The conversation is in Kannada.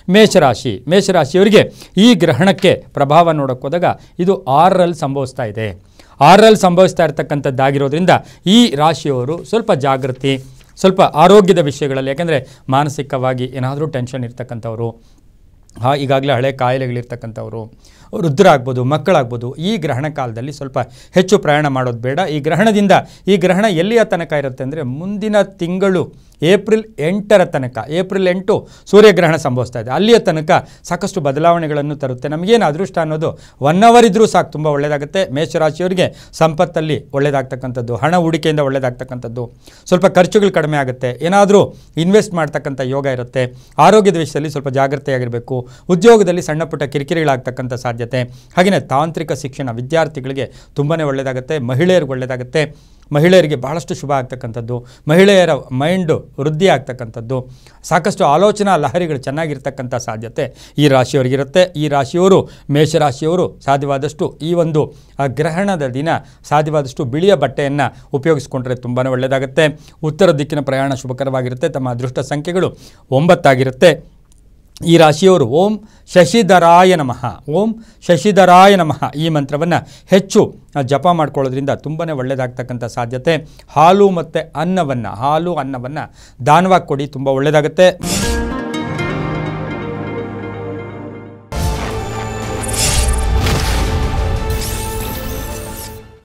ಮೇಷರಾಶಿಯವರಿಗೆ ಈ ಗ್ರಹಣಕ್ಕೆ ಪ್ರಭಾವ ನೋಡೋಕೆ ಹೋದಾಗ ಇದು 6ರಲ್ಲಿ ಸಂಭವಿಸ್ತಾ ಇದೆ. 6ರಲ್ಲಿ ಸಂಭವಿಸ್ತಾ ಇರ್ತಕ್ಕಂಥದ್ದಾಗಿರೋದ್ರಿಂದ ಈ ರಾಶಿಯವರು ಸ್ವಲ್ಪ ಜಾಗೃತಿ, ಸ್ವಲ್ಪ ಆರೋಗ್ಯದ ವಿಷಯಗಳಲ್ಲಿ, ಯಾಕೆಂದರೆ ಮಾನಸಿಕವಾಗಿ ಏನಾದರೂ ಟೆನ್ಷನ್ ಇರ್ತಕ್ಕಂಥವ್ರು, ಈಗಾಗಲೇ ಹಳೆ ಕಾಯಿಲೆಗಳಿರ್ತಕ್ಕಂಥವ್ರು, ವೃದ್ಧರಾಗ್ಬೋದು, ಮಕ್ಕಳಾಗ್ಬೋದು, ಈ ಗ್ರಹಣ ಕಾಲದಲ್ಲಿ ಸ್ವಲ್ಪ ಹೆಚ್ಚು ಪ್ರಯಾಣ ಮಾಡೋದು ಬೇಡ. ಈ ಗ್ರಹಣ ಎಲ್ಲಿಯ ತನಕ ಇರುತ್ತೆ ಅಂದರೆ ಮುಂದಿನ ತಿಂಗಳು ಏಪ್ರಿಲ್ 8ರ ತನಕ, ಏಪ್ರಿಲ್ 8 ಸೂರ್ಯಗ್ರಹಣ ಸಂಭವಿಸ್ತಾ ಇದೆ. ಅಲ್ಲಿಯ ತನಕ ಸಾಕಷ್ಟು ಬದಲಾವಣೆಗಳನ್ನು ತರುತ್ತೆ. ನಮಗೇನು ಅದೃಷ್ಟ ಅನ್ನೋದು 1 ಅವರ್ ಇದ್ದರೂ ಸಾಕು, ತುಂಬ ಒಳ್ಳೆಯದಾಗುತ್ತೆ. ಮೇಷರಾಶಿಯವರಿಗೆ ಸಂಪತ್ತಲ್ಲಿ ಒಳ್ಳೆಯದಾಗ್ತಕ್ಕಂಥದ್ದು, ಹಣ ಹೂಡಿಕೆಯಿಂದ ಒಳ್ಳೆಯದಾಗ್ತಕ್ಕಂಥದ್ದು, ಸ್ವಲ್ಪ ಖರ್ಚುಗಳು ಕಡಿಮೆ ಆಗುತ್ತೆ, ಏನಾದರೂ ಇನ್ವೆಸ್ಟ್ ಮಾಡ್ತಕ್ಕಂಥ ಯೋಗ ಇರುತ್ತೆ. ಆರೋಗ್ಯದ ವಿಷಯದಲ್ಲಿ ಸ್ವಲ್ಪ ಜಾಗೃತಿಯಾಗಿರಬೇಕು. ಉದ್ಯೋಗದಲ್ಲಿ ಸಣ್ಣ ಪುಟ್ಟ ಕಿರಿಕಿರಿಗಳಾಗ್ತಕ್ಕಂಥ ಸಾಧ್ಯತೆ. ಹಾಗೆಯೇ ತಾಂತ್ರಿಕ ಶಿಕ್ಷಣ ವಿದ್ಯಾರ್ಥಿಗಳಿಗೆ ತುಂಬಾ ಒಳ್ಳೆಯದಾಗುತ್ತೆ. ಮಹಿಳೆಯರಿಗೆ ಒಳ್ಳೆಯದಾಗುತ್ತೆ. ಮಹಿಳೆಯರಿಗೆ ಬಹಳಷ್ಟು ಶುಭ ಆಗ್ತಕ್ಕಂಥದ್ದು, ಮಹಿಳೆಯರ ಮೈಂಡು ವೃದ್ಧಿ ಆಗ್ತಕ್ಕಂಥದ್ದು, ಸಾಕಷ್ಟು ಆಲೋಚನಾ ಲಹರಿಗಳು ಚೆನ್ನಾಗಿರ್ತಕ್ಕಂಥ ಸಾಧ್ಯತೆ ಈ ರಾಶಿಯವರಿಗಿರುತ್ತೆ. ಈ ರಾಶಿಯವರು, ಮೇಷರಾಶಿಯವರು ಸಾಧ್ಯವಾದಷ್ಟು ಈ ಒಂದು ಗ್ರಹಣದ ದಿನ ಸಾಧ್ಯವಾದಷ್ಟು ಬಿಳಿಯ ಬಟ್ಟೆಯನ್ನು ಉಪಯೋಗಿಸ್ಕೊಂಡ್ರೆ ತುಂಬಾ ಒಳ್ಳೆಯದಾಗುತ್ತೆ. ಉತ್ತರ ದಿಕ್ಕಿನ ಪ್ರಯಾಣ ಶುಭಕರವಾಗಿರುತ್ತೆ. ತಮ್ಮ ಅದೃಷ್ಟ ಸಂಖ್ಯೆಗಳು 9 ಆಗಿರುತ್ತೆ. ಈ ರಾಶಿಯವರು ಓಂ ಶಶಿಧರಾಯ ನಮಃ ಈ ಮಂತ್ರವನ್ನು ಹೆಚ್ಚು ಜಪ ಮಾಡ್ಕೊಳ್ಳೋದ್ರಿಂದ ತುಂಬಾ ಒಳ್ಳೆಯದಾಗ್ತಕ್ಕಂಥ ಸಾಧ್ಯತೆ. ಹಾಲು ಮತ್ತು ಅನ್ನವನ್ನು ದಾನವಾಗಿ ಕೊಡಿ, ತುಂಬ ಒಳ್ಳೆಯದಾಗುತ್ತೆ.